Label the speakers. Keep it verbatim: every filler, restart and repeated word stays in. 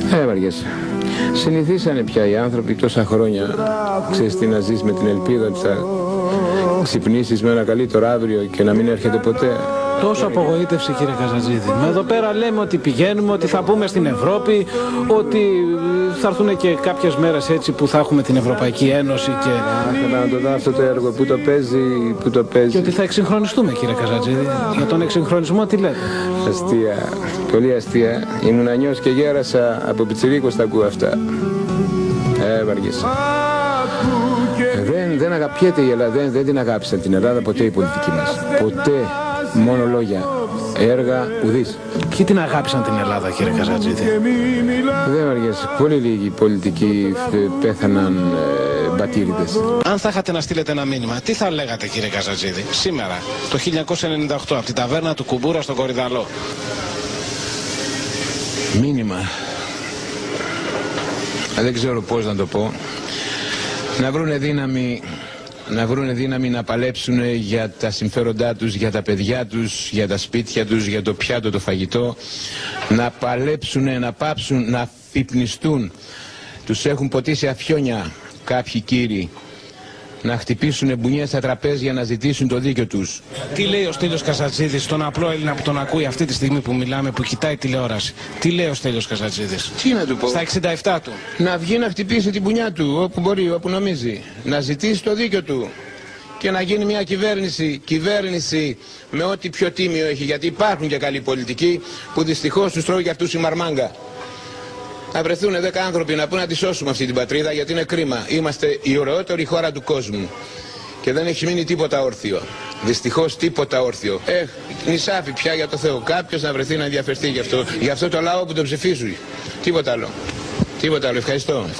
Speaker 1: Ε, βαριέσαι. Συνηθίσανε πια οι άνθρωποι τόσα χρόνια, ξέρεις τι, να ζεις με την ελπίδα ότι θα ξυπνήσεις με ένα καλύτερο αύριο και να μην έρχεται ποτέ.
Speaker 2: Τόσο απογοήτευση, κύριε Καζατζίδη. Με εδώ πέρα λέμε ότι πηγαίνουμε, ότι θα μπούμε στην Ευρώπη, ότι θα έρθουν και κάποιες μέρες έτσι που θα έχουμε την Ευρωπαϊκή Ένωση και...
Speaker 1: Ήθελα να το δω αυτό το έργο, που το παίζει, που το παίζει.
Speaker 2: Και ότι θα εξυγχρονιστούμε, κύριε Καζατζίδη. Για τον εξυγχρονισμό τι λέτε?
Speaker 1: Αστεία, πολύ αστεία. Ήμουν ανιός και γέρασα, από πιτσιρίκος τα ακούω αυτά. Ε, βαριέσαι. Δεν, δεν αγαπιέται η Ελλάδα, δεν, δεν την αγάπησαν την Ελλάδα ποτέ η πολιτική μας. Ποτέ. Μόνο λόγια, έργα, ουδής.
Speaker 2: Ποιοι την αγάπησαν την Ελλάδα, κύριε Καζατζίδη?
Speaker 1: Δεν βαριέσαι. Πολύ λίγοι πολιτικοί πέθαναν ε, μπατήριδες.
Speaker 2: Αν θα είχατε να στείλετε ένα μήνυμα, τι θα λέγατε, κύριε Καζατζίδη, σήμερα, το χίλια εννιακόσια ενενήντα οκτώ, από την ταβέρνα του Κουμπούρα στον Κορυδαλό?
Speaker 1: Μήνυμα. Δεν ξέρω πώς να το πω. Να βρούνε δύναμη... να βρουν δύναμη να παλέψουν για τα συμφέροντά τους, για τα παιδιά τους, για τα σπίτια τους, για το πιάτο, το φαγητό. Να παλέψουν, να πάψουν, να φυπνιστούν. Τους έχουν ποτίσει αφιόνια κάποιοι κύριοι. Να χτυπήσουν μπουνιές στα τραπέζια να ζητήσουν το δίκιο τους.
Speaker 2: Τι λέει ο Στέλιος Καζατζίδης στον απλό Έλληνα που τον ακούει αυτή τη στιγμή που μιλάμε, που κοιτάει τηλεόραση? Τι λέει ο Στέλιος Καζατζίδης?
Speaker 1: Τι να του πω?
Speaker 2: Στα εξήντα επτά του.
Speaker 1: Να βγει να χτυπήσει την μπουνιά του όπου μπορεί, όπου νομίζει. Να ζητήσει το δίκιο του. Και να γίνει μια κυβέρνηση, κυβέρνηση με ό,τι πιο τίμιο έχει. Γιατί υπάρχουν και καλοί πολιτικοί που δυστυχώς τους τρώει και αυτούς η μαρμάγκα. Να βρεθούν δέκα άνθρωποι να πούνε να τη σώσουμε αυτή την πατρίδα, γιατί είναι κρίμα. Είμαστε η ωραιότερη χώρα του κόσμου. Και δεν έχει μείνει τίποτα όρθιο. Δυστυχώς τίποτα όρθιο. Ε, νησάφι πια για το Θεό. Κάποιος να βρεθεί να ενδιαφερθεί γι' αυτό, γι' αυτό το λαό που το ψηφίζουν. Τίποτα άλλο. Τίποτα άλλο. Ευχαριστώ.